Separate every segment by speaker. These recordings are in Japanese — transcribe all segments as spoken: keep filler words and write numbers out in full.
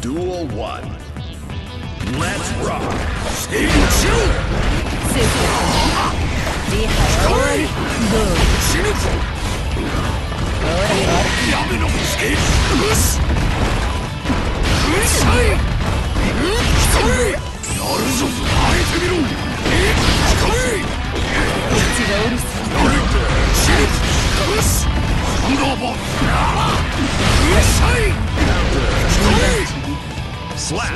Speaker 1: Duel one. Let's rock. Stay
Speaker 2: chill. Di hawari. Go.
Speaker 1: Shinu. Yame no stay. Push. Push. Stay. Naruto. Aite miro. Stay.
Speaker 2: Ichi ga oru.
Speaker 1: Shinu. Push. Thunderbolt. Push. Slap.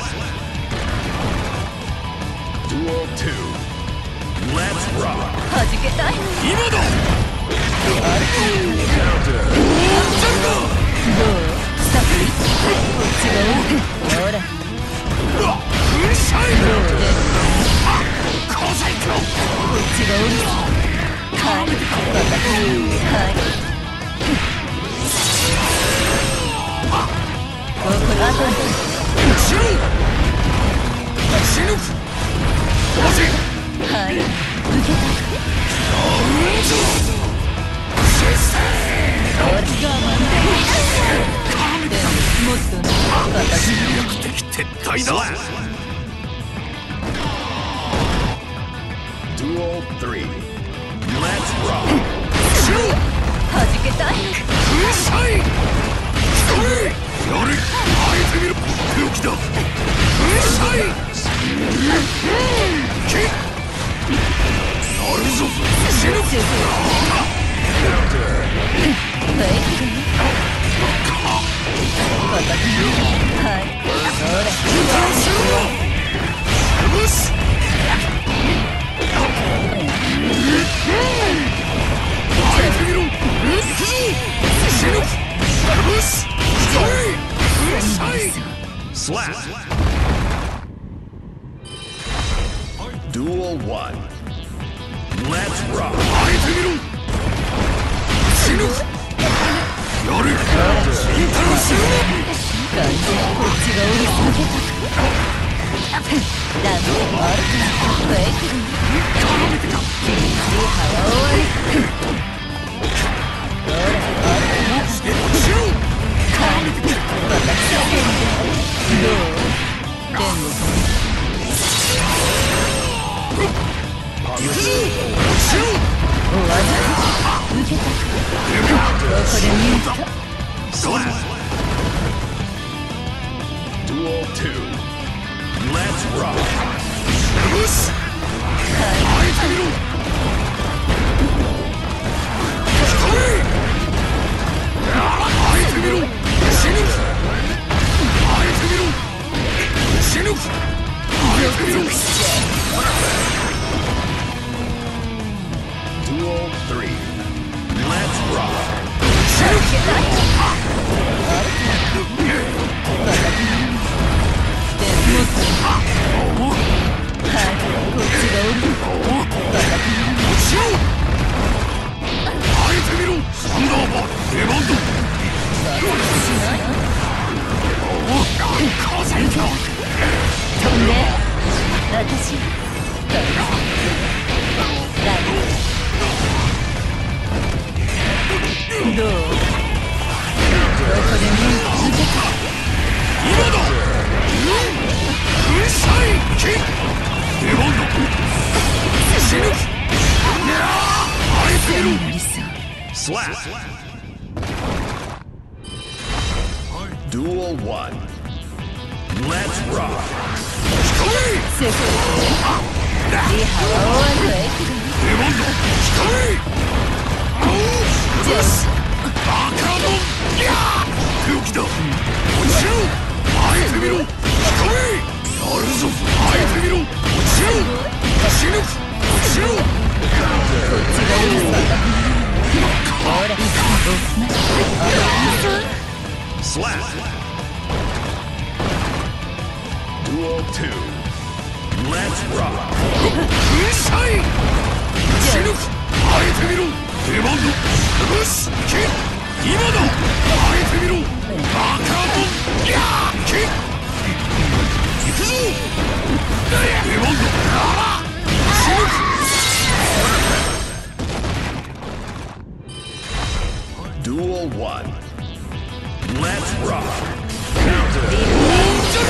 Speaker 1: Duel two. Let's rock.
Speaker 2: Hajuketai.
Speaker 1: Imada. Counter.
Speaker 2: Go. Stop it. Ichi ga oru. Hora.
Speaker 1: Pushai. Kozaiko.
Speaker 2: Ichi ga oru. Kai. Kai.
Speaker 1: Shinu! Shinu! Watch it!
Speaker 2: Hai. Uketa.
Speaker 1: Duel three. Let's rock.
Speaker 2: Hajuketai.
Speaker 1: Yore! Aite miru! Ryuki da! Pushai! Kick! Naruto! Shinu! Counter!
Speaker 2: Hai. Hai. Hora.
Speaker 1: Push! Aite miru! Shinu! Push! Slap. Duel one. Let's rock. Aite miru. Shinu. Yore. Intaro shinu.
Speaker 2: Ichi ga oru. Damu. Fake. Di hawari.
Speaker 1: Shinu. Duel two. Let's rock. Push. Aite miru. Aite miru. Shinu. Aite miru. Shinu. Aite miru. Duel three. Let's rock. Shinu. Aite miru. Thunderbolt. Demand. Slap. Duel one. Let's rock. Slap. Duel two. Let's rock. Pushai! Shinu! Aite miru! Demand! Push! Kick! Imada! Aite miru! Bakadon! Kick! Ikuzo! Demand! Shinu! Duel one. Let's rock. Counter.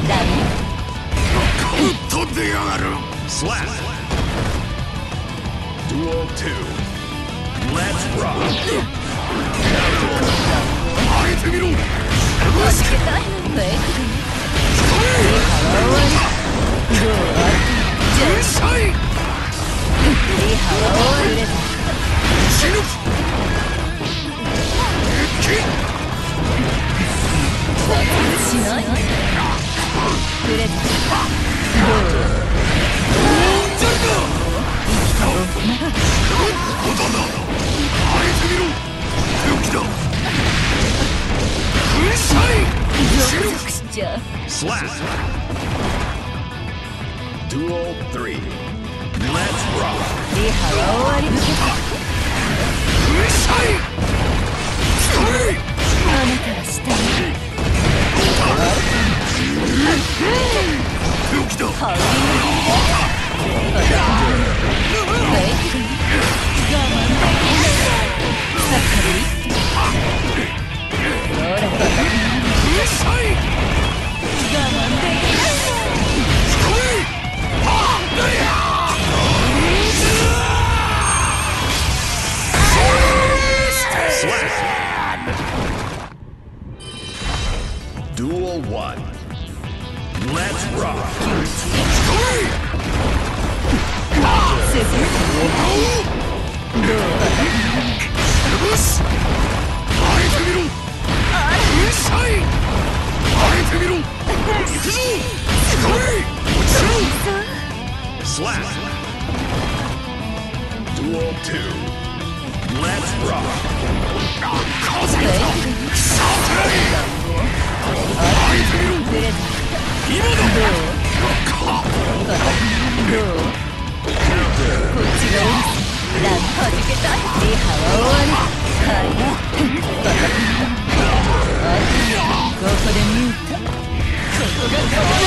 Speaker 2: ダメ。
Speaker 1: 飛んでやがる。Slap. Duel two. Let's rock. 開いてみろ。
Speaker 2: はじけたい。フェイク。リハは終わり。どうじゃあ
Speaker 1: シャイ。
Speaker 2: リハは終わり。
Speaker 1: 死ぬ。一気。
Speaker 2: 爆発しない。くれた。どう
Speaker 1: ジャンだ。ボタンだ。開いてみろ。強気だ。粉砕。死ぬ。
Speaker 2: しちゃう。
Speaker 1: Slap. Duel three. Let's rock.
Speaker 2: リハは終わり。
Speaker 1: 粉砕。それ。
Speaker 2: あなたは下に。
Speaker 1: 強気だ。
Speaker 2: ハウリング。フェイク。我慢できない。さっきほらバカ。
Speaker 1: 粉砕。
Speaker 2: 我慢できない。
Speaker 1: Duel one. Let's rock.
Speaker 2: すぐどう
Speaker 1: よし。開いてみろ。粉砕。開いてみろ。行くぞ。来い。落ちろ。Slap. Duel two. Let's rock. 風がさて。開いてみろ。今だ。
Speaker 2: どうこっちがうるさい。ランはじけたい。リハは終わり。はいバカ。あここでミュート。ここが変わる。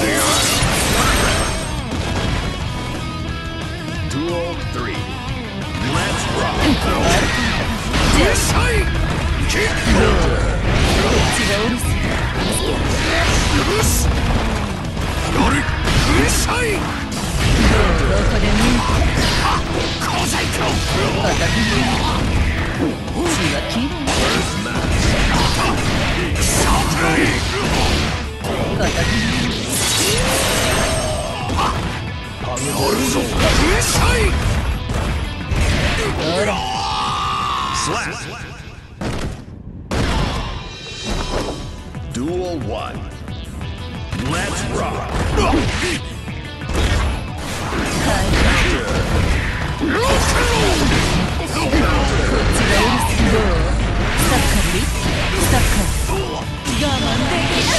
Speaker 1: Duel three. Let's rock.
Speaker 2: じゃあ
Speaker 1: 粉砕。キック。
Speaker 2: こっちがうるさい。
Speaker 1: よし。やれ。粉砕。
Speaker 2: どうここでミュート。
Speaker 1: 小細工。
Speaker 2: バカ。血はきれい。
Speaker 1: さて。
Speaker 2: バカ。
Speaker 1: やるぞ。粉砕。
Speaker 2: ほら。
Speaker 1: Slap. Duel one. Let's rock.
Speaker 2: こっちがうるさい。どうサッカリサッカリ我慢できない。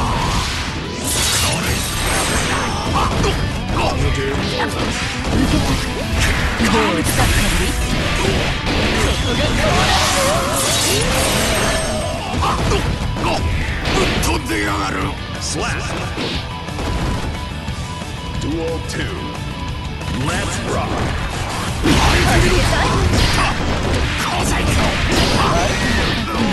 Speaker 2: どうサッカリそこが変わらん。
Speaker 1: 飛んでやがる。Slap. Duel two. Let's rock.
Speaker 2: はじけたい。
Speaker 1: 小細工。
Speaker 2: どう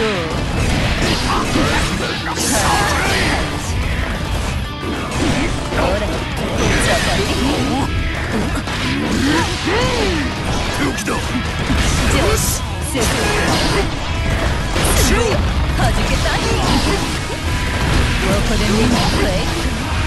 Speaker 2: ほらジャパリ
Speaker 1: 強気だ。よし。
Speaker 2: セフすごいよ。はじけたい。ここで見るフェイク。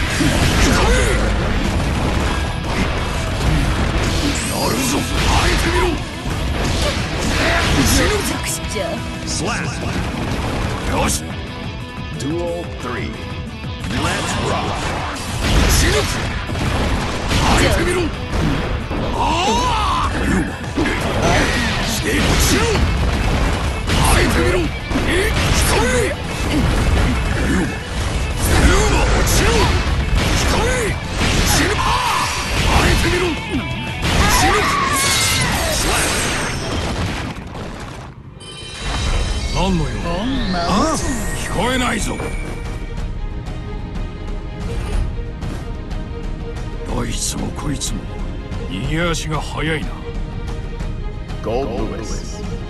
Speaker 1: やるぞ。開いてみろ。
Speaker 2: めちゃくちゃ。
Speaker 1: Slap. よし。Duel three. Let's rock. 死ぬ。開いてみろ。ああ。ユーマ。して落ちろ。開いてみろ。え、来い。ユーマ。ユーマ落ちろ。来い。死ぬ。開いてみろ。死ぬ。何の用だ。ああ、聞こえないぞ。どいつもこいつも逃げ足が速いな。Gold Lewis